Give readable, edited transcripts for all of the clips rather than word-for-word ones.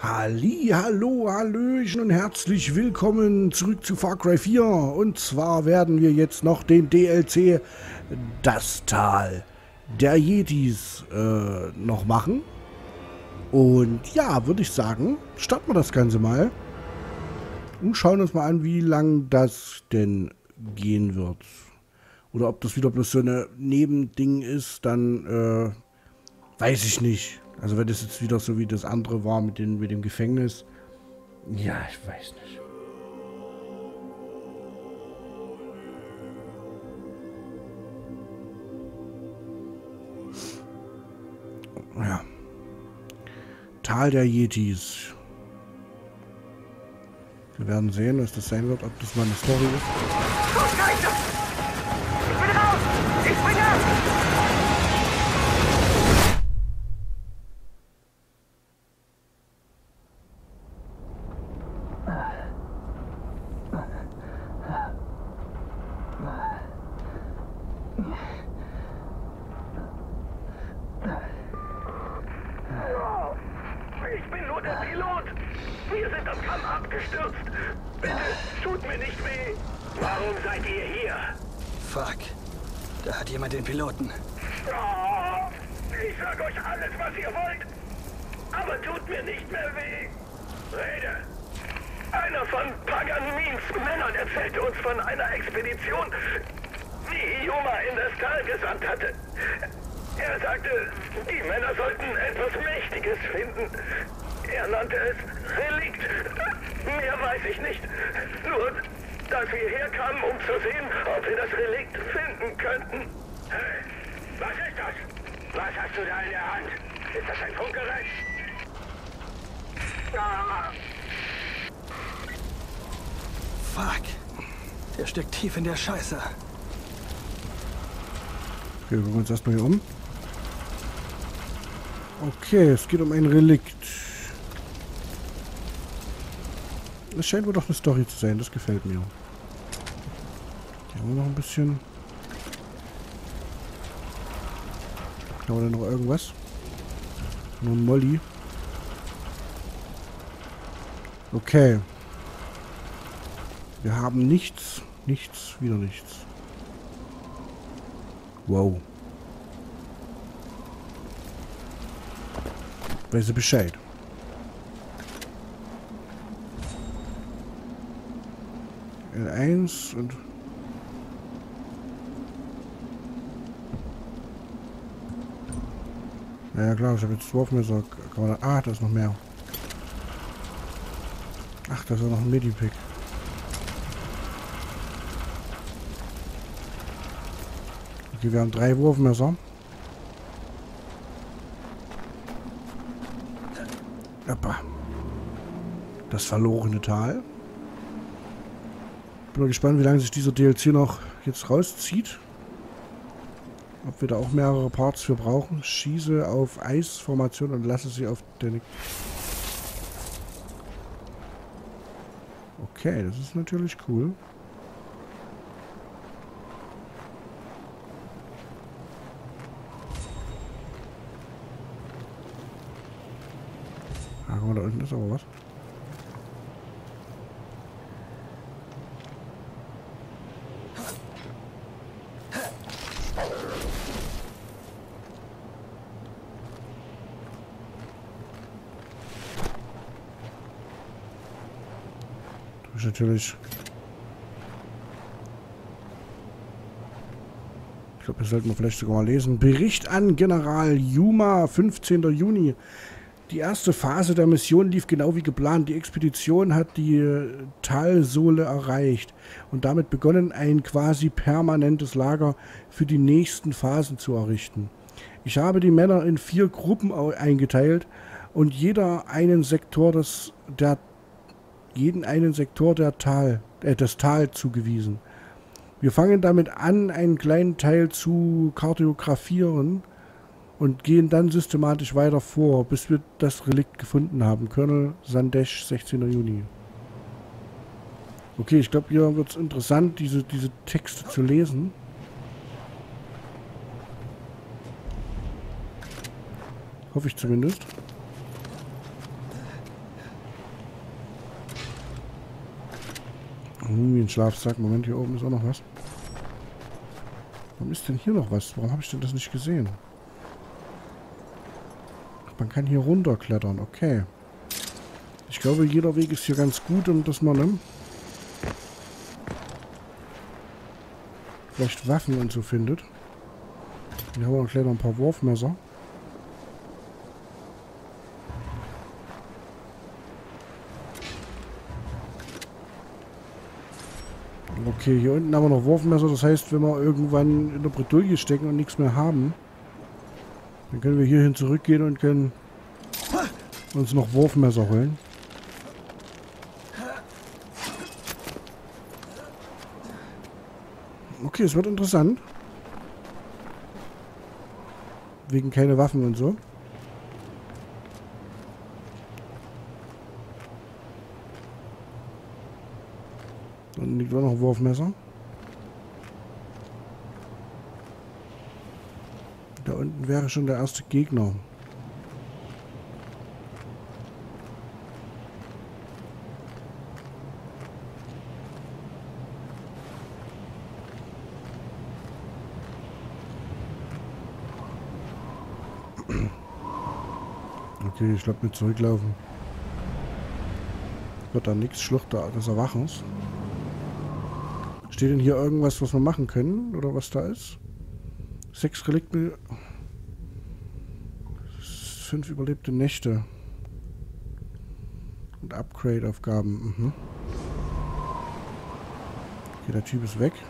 Hallo, hallöchen und herzlich willkommen zurück zu Far Cry 4. Und zwar werden wir jetzt noch den DLC Das Tal der Yetis noch machen. Und ja, würde ich sagen, starten wir das Ganze mal. Und schauen uns mal an, wie lang das denn gehen wird. Oder ob das wieder bloß so eine Nebending ist, dann weiß ich nicht. Also wenn das jetzt wieder so wie das andere war mit dem Gefängnis. Ja, ich weiß nicht. Ja. Tal der Yetis. Wir werden sehen, was das sein wird, ob das mal eine Story ist. Oh, Scheiße! Ich bin raus! Ich springe ab! Ich bin nur der Pilot. Wir sind am Kamm abgestürzt. Bitte, tut mir nicht weh. Warum seid ihr hier? Fuck. Da hat jemand den Piloten. Oh, ich sag euch alles, was ihr wollt. Aber tut mir nicht mehr weh. Rede. Einer von Paganins Männern erzählte uns von einer Expedition, die Yuma in das Tal gesandt hatte. Er sagte, die Männer sollten etwas Mächtiges finden. Er nannte es Relikt. Mehr weiß ich nicht. Nur, dass wir herkamen, um zu sehen, ob wir das Relikt finden könnten. Hey, was ist das? Was hast du da in der Hand? Ist das ein Funkgerät? Ah. Fuck. Der steckt tief in der Scheiße. Okay, wir gucken uns erstmal hier um. Okay, es geht um ein Relikt. Es scheint wohl doch eine Story zu sein, das gefällt mir. Hier haben wir noch ein bisschen. Haben wir da noch irgendwas? Nur ein Molly. Okay. Wir haben nichts, wieder nichts. Wow. Weiß sie Bescheid. L1 und... Ja klar, ich habe jetzt Wurfmesser. Kann man da, da ist noch mehr. Ach, da ist auch noch ein Medipack. Okay, wir haben 3 Wurfmesser. Appa. Das verlorene Tal. Bin mal gespannt, wie lange sich dieser DLC noch jetzt rauszieht. Ob wir da auch mehrere Parts für brauchen. Schieße auf Eisformation und lasse sie auf den... Okay, das ist natürlich cool. Ah, guck mal, da unten ist aber was. Natürlich. Ich glaube, das sollten wir vielleicht sogar mal lesen. Bericht an General Yuma, 15. Juni. Die erste Phase der Mission lief genau wie geplant. Die Expedition hat die Talsohle erreicht und damit begonnen, ein quasi permanentes Lager für die nächsten Phasen zu errichten. Ich habe die Männer in 4 Gruppen eingeteilt und jeden einen Sektor des Tal zugewiesen. Wir fangen damit an, einen kleinen Teil zu kartografieren und gehen dann systematisch weiter vor, bis wir das Relikt gefunden haben. Colonel Sandesh, 16. Juni. Okay, ich glaube, hier wird es interessant, diese Texte zu lesen. Hoffe ich zumindest. Mumienschlafsack. Moment, hier oben ist auch noch was. Warum ist denn hier noch was? Warum habe ich denn das nicht gesehen? Man kann hier runterklettern. Okay. Ich glaube, jeder Weg ist hier ganz gut, um das mal, ne? Vielleicht Waffen und so findet. Hier haben wir noch gleich noch ein paar Wurfmesser. Okay, hier unten haben wir noch Wurfmesser. Das heißt, wenn wir irgendwann in der Bredouille stecken und nichts mehr haben, dann können wir hierhin zurückgehen und können uns noch Wurfmesser holen. Okay, es wird interessant. Wegen keine Waffen und so. Dann liegt auch noch ein Wurfmesser. Da unten wäre schon der erste Gegner. Okay, ich glaube mit zurücklaufen. Wird da nichts. Schlucht des Erwachens. Steht denn hier irgendwas, was wir machen können? Oder was da ist? 6 Relikte. 5 überlebte Nächte. Und Upgrade-Aufgaben. Mhm. Okay, der Typ ist weg.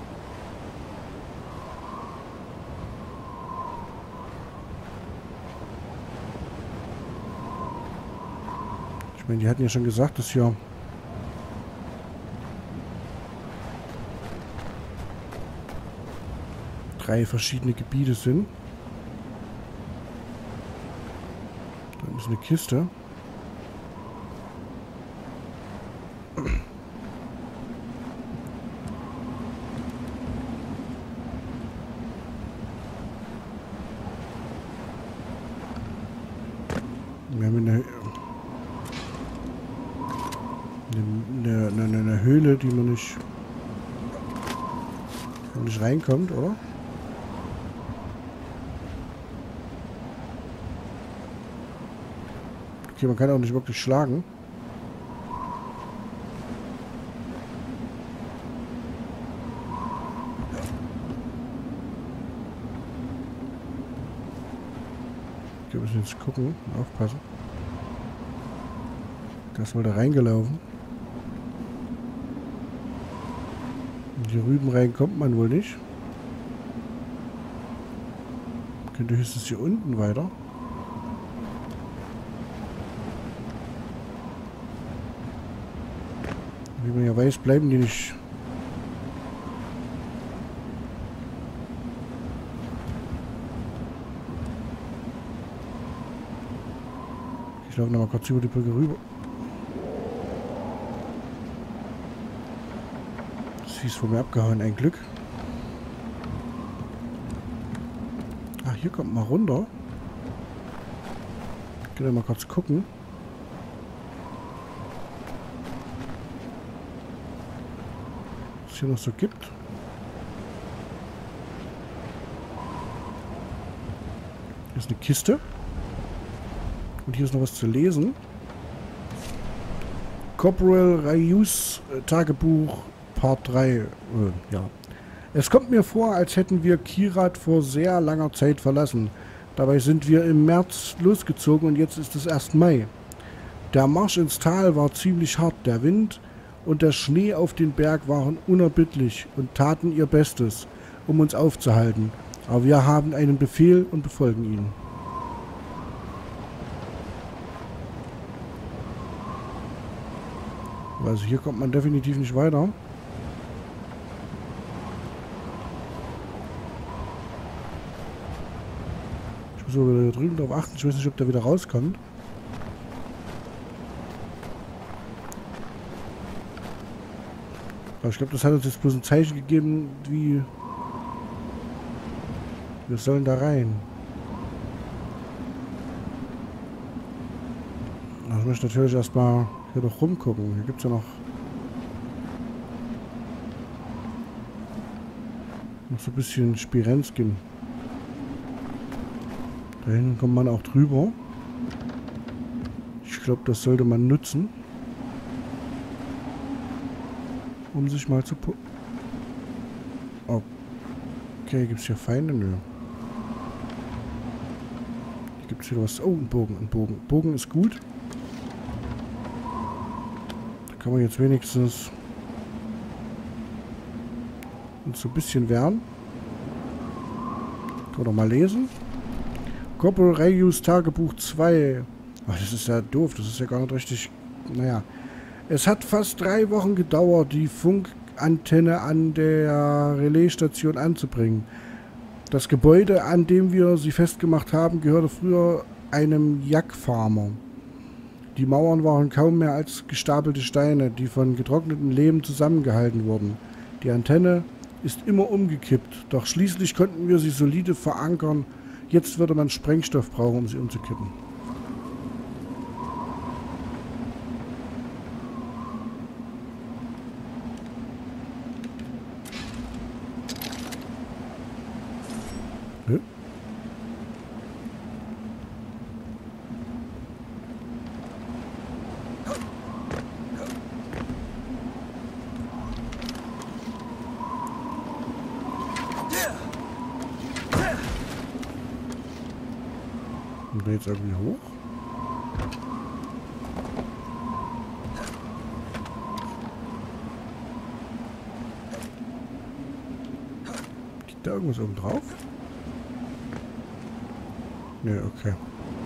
Ich meine, die hatten ja schon gesagt, dass hier drei verschiedene Gebiete sind. Da ist eine Kiste. Wir haben eine Höhle, die man nicht reinkommt, oder? Okay, man kann auch nicht wirklich schlagen. Wir müssen jetzt gucken, aufpassen. Da ist mal da reingelaufen. In die Rüben rein kommt man wohl nicht. Könnte höchstens hier unten weiter. Wie man ja weiß, bleiben die nicht. Ich laufe nochmal kurz über die Brücke rüber. Sie ist von mir abgehauen, ein Glück. Ach, hier kommt man runter. Ich kann ja mal kurz gucken. Was es hier noch so gibt. Hier ist eine Kiste. Und hier ist noch was zu lesen. Corporal Rayus Tagebuch Part 3. Ja. Es kommt mir vor, als hätten wir Kyrat vor sehr langer Zeit verlassen. Dabei sind wir im März losgezogen und jetzt ist es erst Mai. Der Marsch ins Tal war ziemlich hart. Der Wind und der Schnee auf den Berg waren unerbittlich und taten ihr Bestes, um uns aufzuhalten. Aber wir haben einen Befehl und befolgen ihn. Also hier kommt man definitiv nicht weiter. Ich muss aber da drüben drauf achten. Ich weiß nicht, ob der wieder rauskommt. Aber ich glaube, das hat uns jetzt bloß ein Zeichen gegeben, wie wir sollen da rein. Ich möchte natürlich erstmal hier noch rumgucken. Hier gibt es ja noch Noch so ein bisschen Spirenskin. Da hinten kommt man auch drüber. Ich glaube, das sollte man nutzen. Um sich mal zu... Okay, gibt es hier Feinde? Nö. Hier gibt es wieder was... Oh, ein Bogen, ein Bogen. Bogen ist gut. Da kann man jetzt wenigstens uns so ein bisschen wehren. Können wir doch mal lesen. Corporal Reyus Tagebuch 2. Ach, das ist ja doof. Das ist ja gar nicht richtig... Naja. Es hat fast 3 Wochen gedauert, die Funkantenne an der Relaisstation anzubringen. Das Gebäude, an dem wir sie festgemacht haben, gehörte früher einem Jackfarmer. Die Mauern waren kaum mehr als gestapelte Steine, die von getrockneten Lehm zusammengehalten wurden. Die Antenne ist immer umgekippt, doch schließlich konnten wir sie solide verankern. Jetzt würde man Sprengstoff brauchen, um sie umzukippen. Nö. Und jetzt irgendwie hoch. Liegt da irgendwas oben drauf? Nö, okay.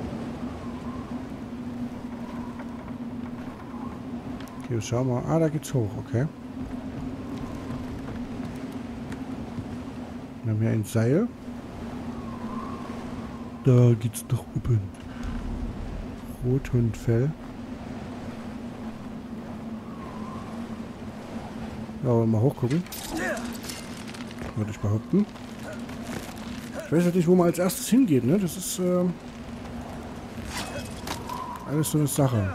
Hier, schau mal. Ah, da geht's hoch, okay. Wir haben hier ein Seil. Da geht's nach oben. Rothundfell. Ja, aber mal hochgucken. Würde ich behaupten. Ich weiß halt nicht, wo man als erstes hingeht, ne? Das ist alles so eine Sache.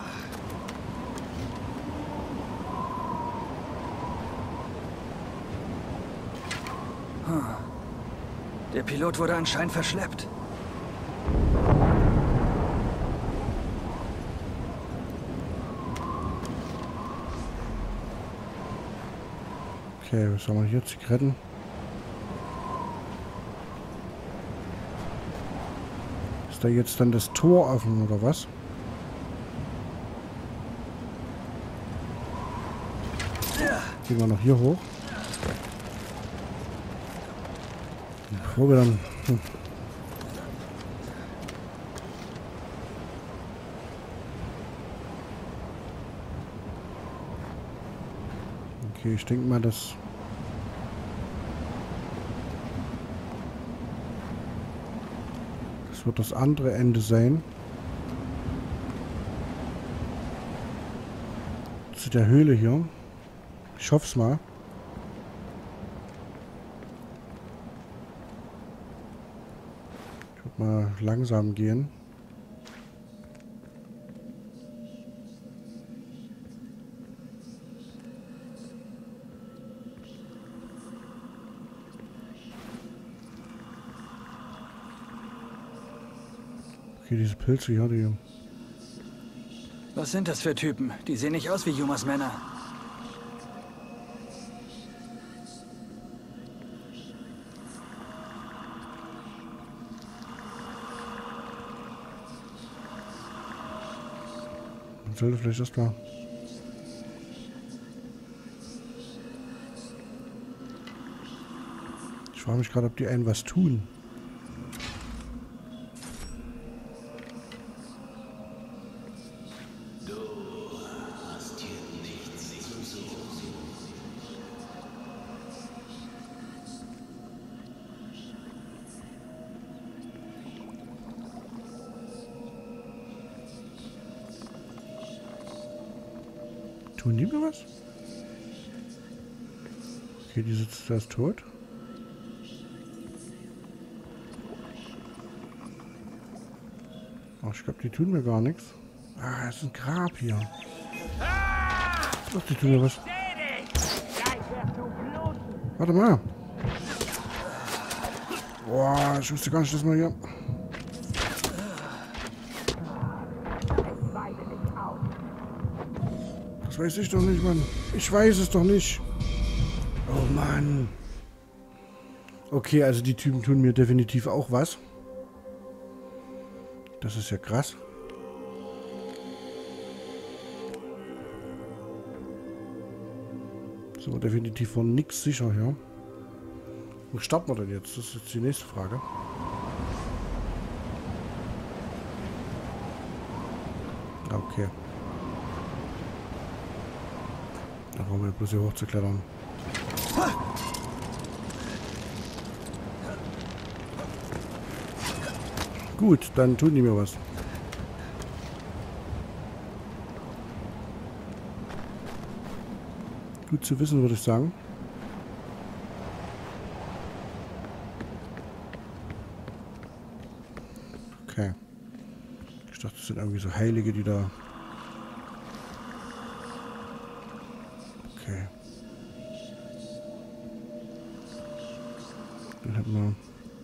Der Pilot wurde anscheinend verschleppt. Okay, was haben wir hier? Zigaretten. Ist da jetzt dann das Tor offen, oder was? Gehen wir noch hier hoch. Bevor wir dann... Okay, ich denke mal, das wird das andere Ende sein. Zu der Höhle hier. Ich hoffe es mal. Ich würde mal langsam gehen. Okay, diese Pilze hier, die... Was sind das für Typen? Die sehen nicht aus wie Yumas Männer. Man sollte vielleicht erst mal... Ich frage mich gerade, ob die einen was tun. Tun die mir was? Okay, die sitzt da, ist tot. Oh, ich glaube, die tun mir gar nichts. Ah, es ist ein Grab hier. Ach, die tun mir was. Warte mal. Boah, ich wusste gar nicht, dass man hier... Das weiß ich doch nicht, Mann. Ich weiß es doch nicht. Oh, Mann. Okay, also die Typen tun mir definitiv auch was. Das ist ja krass. So, definitiv von nichts sicher, ja. Wo starten wir denn jetzt? Das ist jetzt die nächste Frage. Okay. Da brauchen wir bloß hier hochzuklettern. Gut, dann tun die mir was. Gut zu wissen, würde ich sagen. Okay. Ich dachte, das sind irgendwie so Heilige, die da... Okay. Dann hätten wir...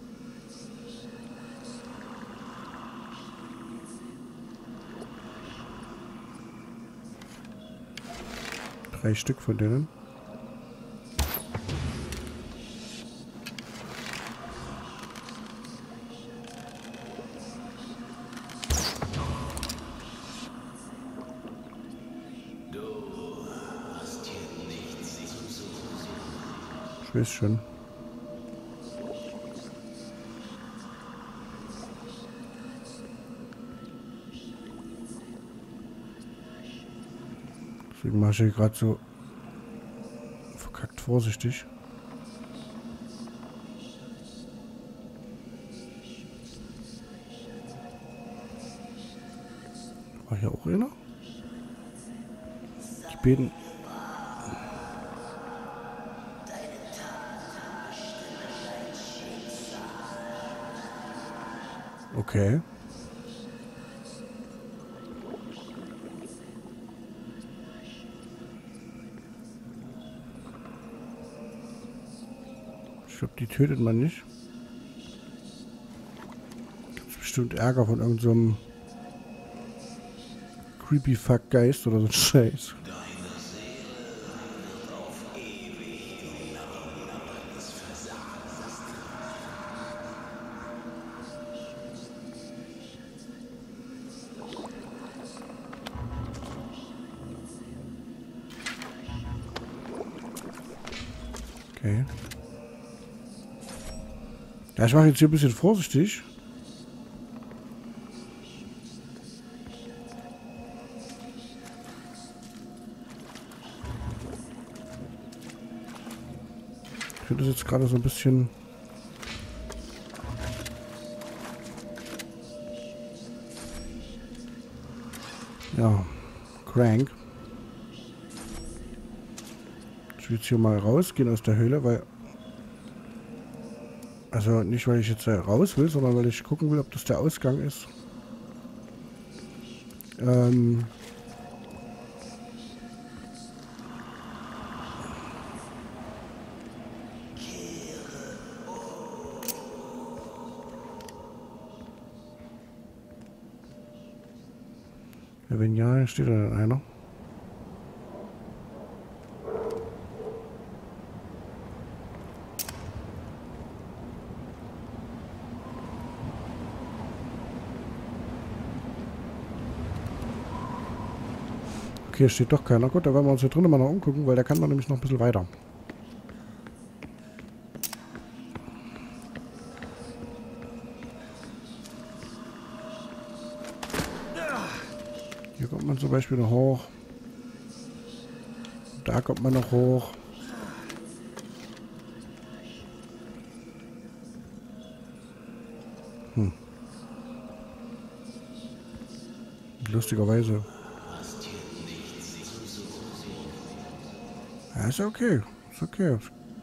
Drei Stück von denen. Ich weiß schon. Deswegen mache ich hier gerade so verkackt vorsichtig. War hier auch einer? Die beiden. Okay. Ich glaube, die tötet man nicht. Gibt's bestimmt Ärger von irgendeinem creepy fuck Geist oder so ein Scheiß. Okay. Ja, ich mache jetzt hier ein bisschen vorsichtig. Ich finde das jetzt gerade so ein bisschen... Ja, crank. Ich will jetzt hier mal rausgehen aus der Höhle, weil... Also nicht, weil ich jetzt raus will, sondern weil ich gucken will, ob das der Ausgang ist. Ja, wenn ja, steht da dann einer. Okay, steht doch keiner. Gut, da werden wir uns hier drinnen mal noch umgucken, weil da kann man nämlich noch ein bisschen weiter. Hier kommt man zum Beispiel noch hoch. Da kommt man noch hoch. Lustigerweise. Ja, ist okay. Ist okay.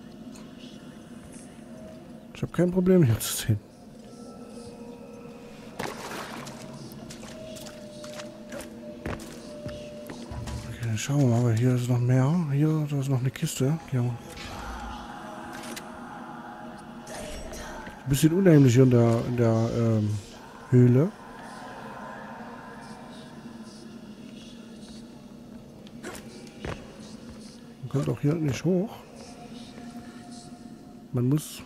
Ich habe kein Problem hier zu sehen. Okay, dann schauen wir mal, aber hier ist noch mehr. Hier, da ist noch eine Kiste. Hier. Ein bisschen unheimlich hier in der Höhle. Man kommt auch hier nicht hoch. Man muss...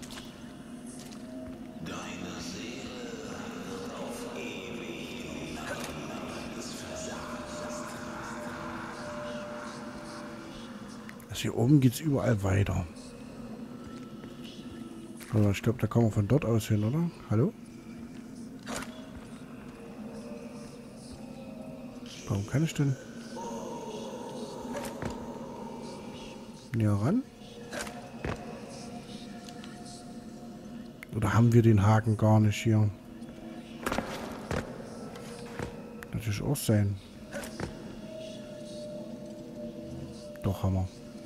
Also hier oben geht es überall weiter. Aber ich glaube, da kommen wir von dort aus hin, oder? Hallo? Warum kann ich denn näher ran? Oder haben wir den Haken gar nicht hier? Natürlich auch sein. Doch, haben wir.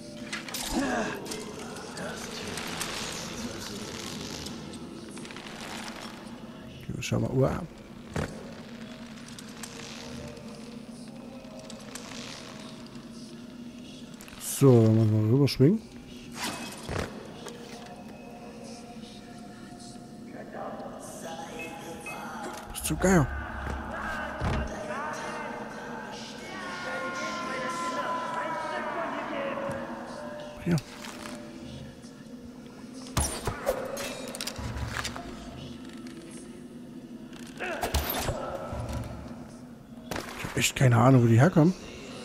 Okay, schau mal. Uah. So, dann müssen wir rüberschwingen. Bist du geil? Hier. Ich habe echt keine Ahnung, wo die herkommen.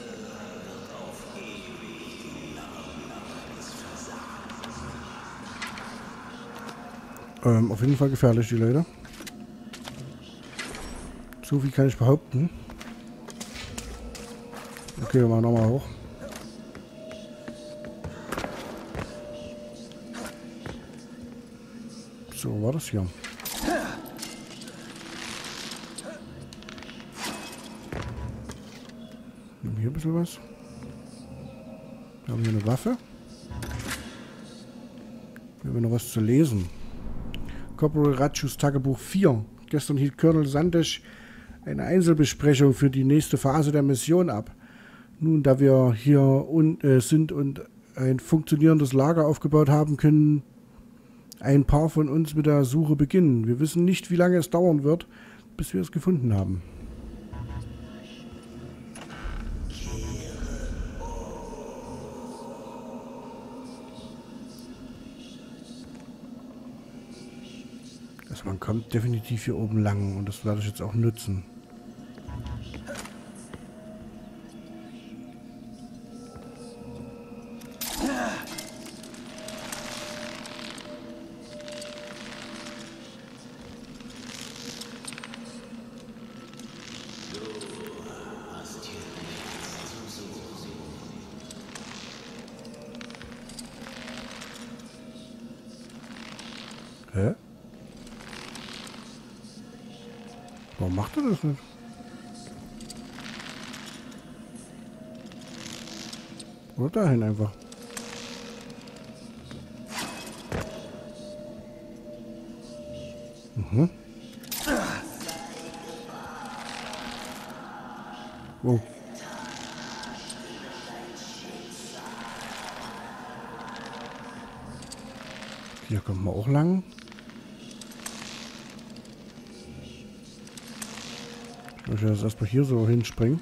Auf jeden Fall gefährlich, die Leute. So viel kann ich behaupten. Okay, wir machen nochmal hoch. So, war das hier? Wir haben hier ein bisschen was. Wir haben hier eine Waffe. Wir haben noch was zu lesen. Corporal Ratschus Tagebuch 4. Gestern hielt Colonel Sandesh eine Einzelbesprechung für die nächste Phase der Mission ab. Nun, da wir hier sind und ein funktionierendes Lager aufgebaut haben, können ein paar von uns mit der Suche beginnen. Wir wissen nicht, wie lange es dauern wird, bis wir es gefunden haben. Also man kommt definitiv hier oben lang und das werde ich jetzt auch nutzen. Hä? Warum macht er das nicht? Oder dahin einfach. Mhm. Wow. Hier kommt man auch lang. Ich möchte jetzt erstmal hier so hinspringen.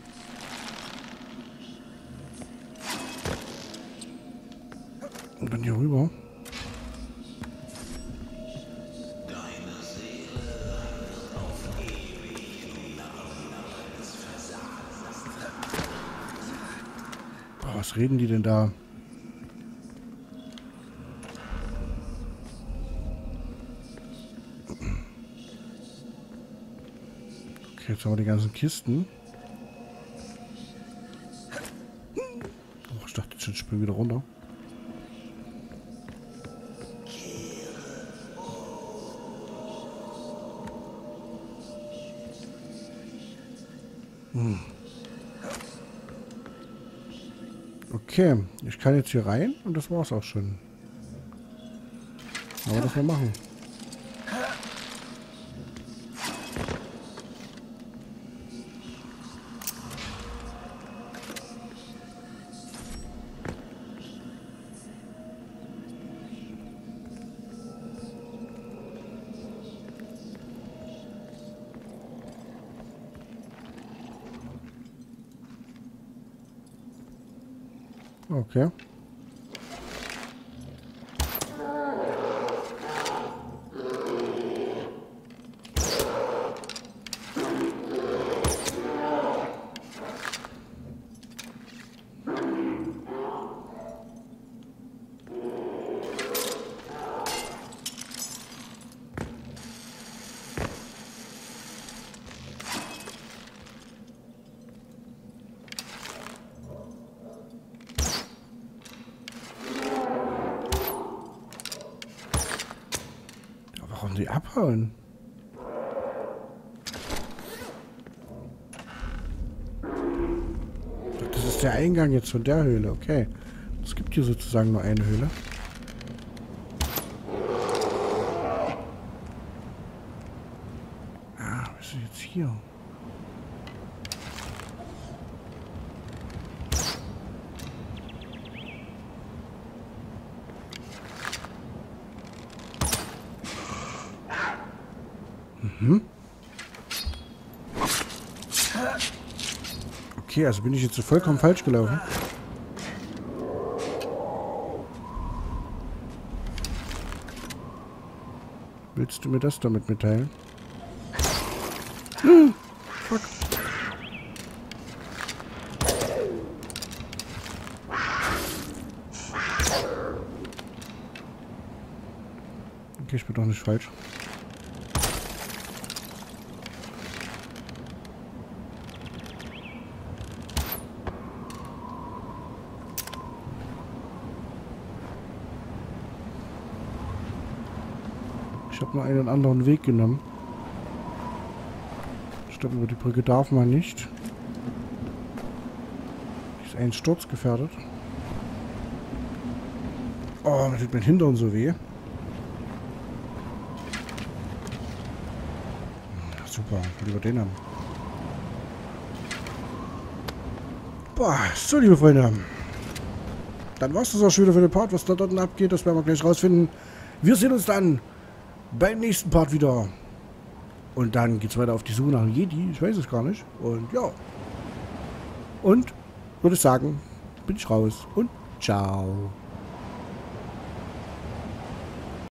Und dann hier rüber. Boah, was reden die denn da? Okay, jetzt haben wir die ganzen Kisten. Oh, ich dachte, ich springe wieder runter. Okay, ich kann jetzt hier rein und das war's auch schon. Aber das mal machen. Okay. Warum die abhauen? Das ist der Eingang jetzt von der Höhle, okay. Es gibt hier sozusagen nur eine Höhle. Ah, was ist jetzt hier? Okay, also bin ich jetzt so vollkommen falsch gelaufen. Willst du mir das damit mitteilen? Fuck. Okay, ich bin doch nicht falsch. Ich habe nur einen anderen Weg genommen. Ich glaube, über die Brücke darf man nicht. Die ist einsturzgefährdet. Oh, mir tut mein Hintern so weh. Ja, super, ich will lieber den haben. Boah, so liebe Freunde. Dann war es das auch schon wieder für den Part. Was da dort abgeht, das werden wir gleich rausfinden. Wir sehen uns dann beim nächsten Part wieder. Und dann geht's weiter auf die Suche nach einem Jedi. Ich weiß es gar nicht. Und ja. Und würde ich sagen, bin ich raus. Und ciao.